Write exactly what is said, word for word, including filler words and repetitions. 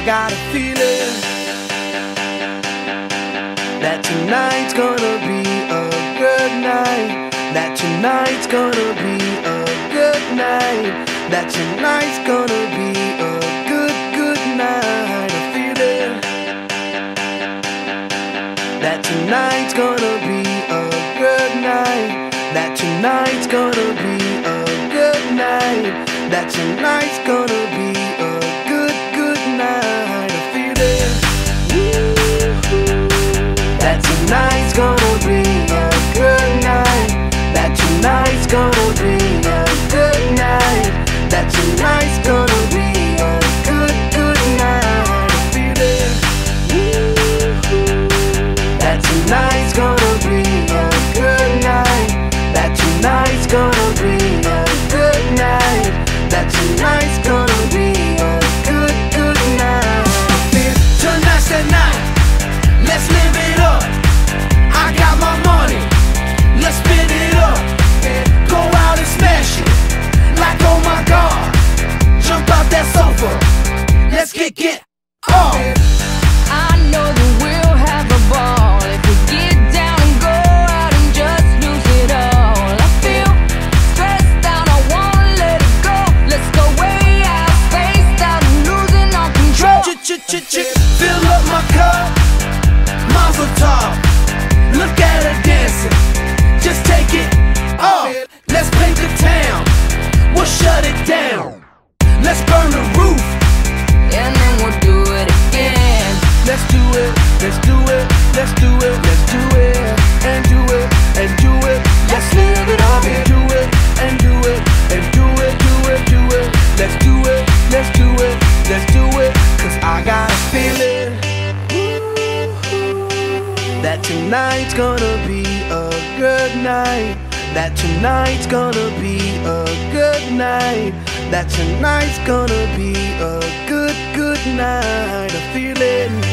I got a feeling that tonight's gonna be a good night. That tonight's gonna be a good night. That tonight's gonna be a good, good night. A feeling that tonight's gonna be a good night. That tonight's gonna be a good night. That tonight's gonna be a good, good night. A feeling that tonight's gonna be a good night. That tonight's gonna be a good night. That tonight's gonna be a good, good night. A feeling that tonight's gonna be a good night. That tonight's gonna be a good night. That tonight's gonna be a good, good night. Tonight's the night, let's live it up. I got my money, let's spin it up. Go out and smash it, like oh my God. Jump out that sofa, let's get get off. I know that we'll have a ball if we get down and go out and just lose it all. I feel stressed out, I wanna let it go. Let's go way out, spaced out and losing all control. Ch-ch-ch-ch, fill up my cup, mazel tov. Look at her dancing, just take it off. Let's paint the town, we'll shut it down. Let's burn the roof, and then we'll do it again. let's do it, let's do it, let's do it, let's do it, and do it, and do it. Let's live it up and do it, and do it, and do it, do it, do it. Let's do it, let's do it, let's do it. Cause I got a feeling that tonight's gonna be a good night. That tonight's gonna be a good night. That tonight's gonna be a good, good night. A feeling